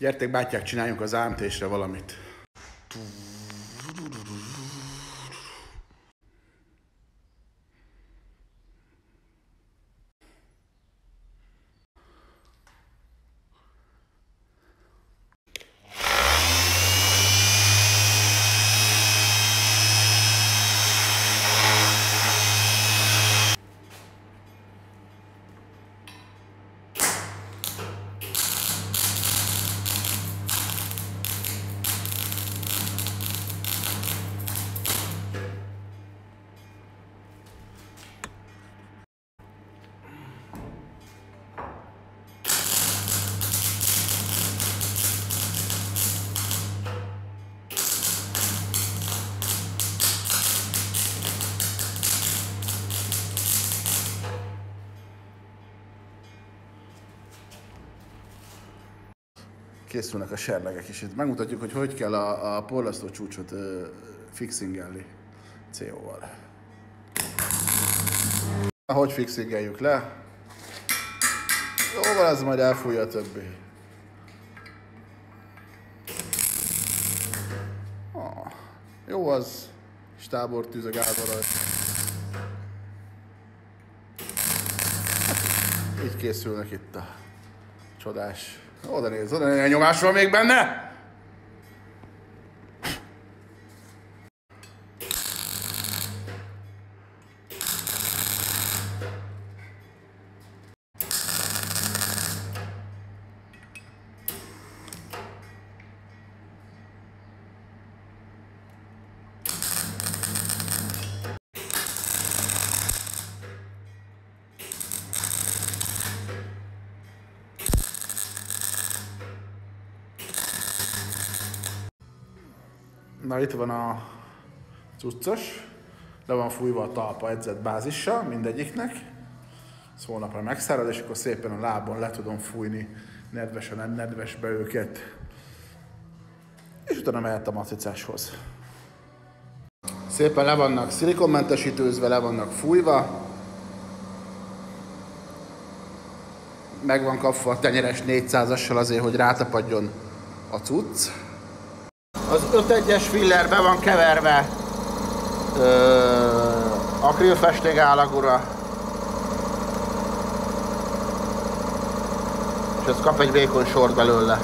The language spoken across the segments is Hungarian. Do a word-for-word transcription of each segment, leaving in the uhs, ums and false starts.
Gyertek bátyák, csináljunk az á em té-sre valamit. Készülnek a serlegek is. Itt megmutatjuk, hogy hogy kell a, a porlasztó csúcsot uh, fixingelni cé ó-val. Ahogy fixingeljük le, jóval ez majd elfújja a többi. Ah, jó az, és tábortűz a gázra rajta. Így készülnek itt a csodás. Oda néz, oda néz, a nyomás van még benne! Na itt van a cuccos, le van fújva a talpa edzett bázissal mindegyiknek. Ez holnapra megszárad, és akkor szépen a lábon le tudom fújni nedvesen, nedvesbe őket. És utána mehet a macicáshoz. Szépen le vannak szilikonmentesítőzve, le vannak fújva. Meg van kapva a tenyeres négyszázassal azért, hogy rátapadjon a cucc. Az öt egyes filler be van keverve ö, akrilfesték állagúra, és ez kap egy vékony sort belőle.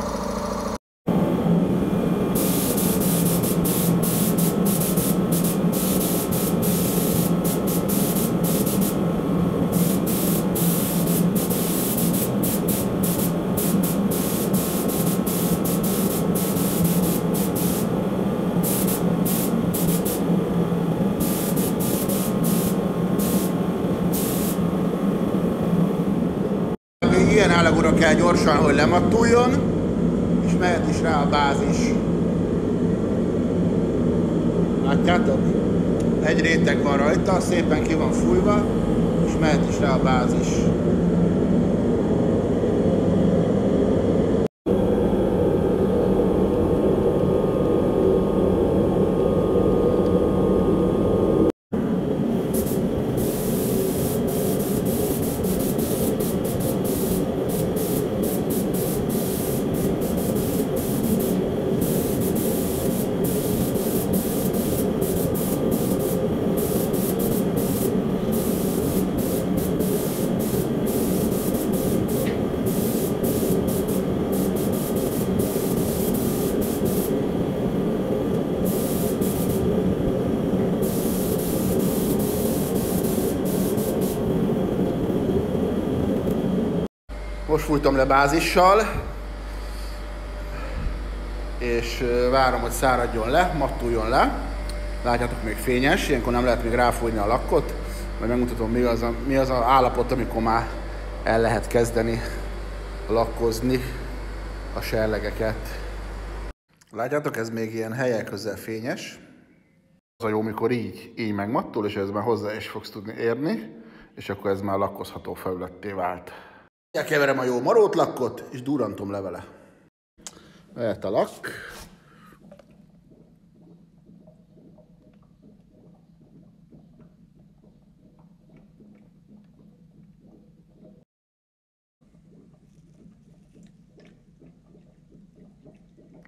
Ilyen állagúra kell gyorsan, hogy lemattuljon, és mehet is rá a bázis. Látjátok? Egy réteg van rajta, szépen ki van fújva, és mehet is rá a bázis. Most fújtam le bázissal, és várom, hogy száradjon le, mattuljon le. Látjátok, még fényes, ilyenkor nem lehet még ráfújni a lakkot. Majd megmutatom, mi az a, mi az a állapot, amikor már el lehet kezdeni lakkozni a serlegeket. Látjátok, ez még ilyen helyen közel fényes. Az a jó, mikor így, így megmattul, és ez már hozzá is fogsz tudni érni, és akkor ez már lakkozható felületté vált. Elkeverem a jó marót lakkot, és durrantom le vele. Lehet a lakk.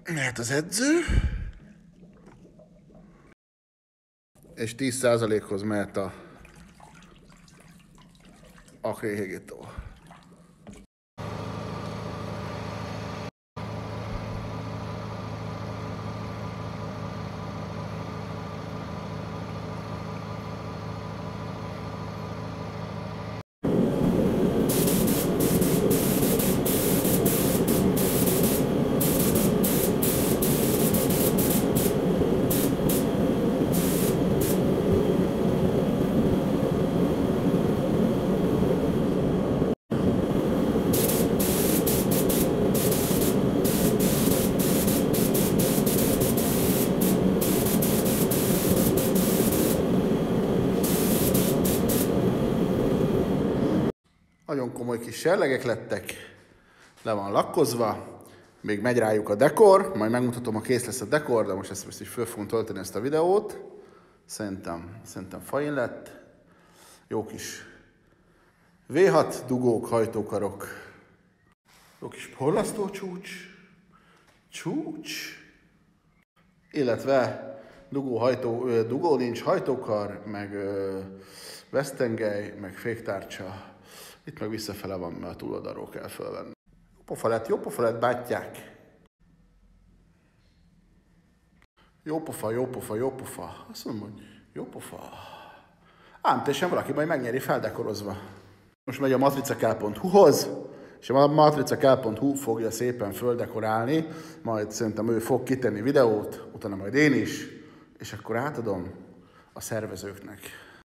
Mehet az edző. És tíz százalékhoz mehet a akréhégító. Nagyon komoly kis serlegek lettek, le van lakkozva, még megy rájuk a dekor, majd megmutatom, ha kész lesz a dekor, de most ezt most így föl fogom tölteni ezt a videót. Szerintem, szerintem fajn lett. Jó kis vé hat dugók, hajtókarok. Jó kis porlasztó csúcs. Csúcs. Illetve dugó, hajtó, dugó nincs, hajtókar, meg vesztengely, meg féktárcsa. Itt meg visszafele van, mert a túloldalról kell fölvenni. Jó pofa lett, jó pofa lett, bátyják. Jó pofa, jó pofa, jó pofa. Azt mondom, hogy jó pofa. Ám teljesen valaki majd megnyeri feldekorozva. Most megy a matricakál pont hu-hoz, és a matricakál pont hu fogja szépen földekorálni, majd szerintem ő fog kitenni videót, utána majd én is, és akkor átadom a szervezőknek.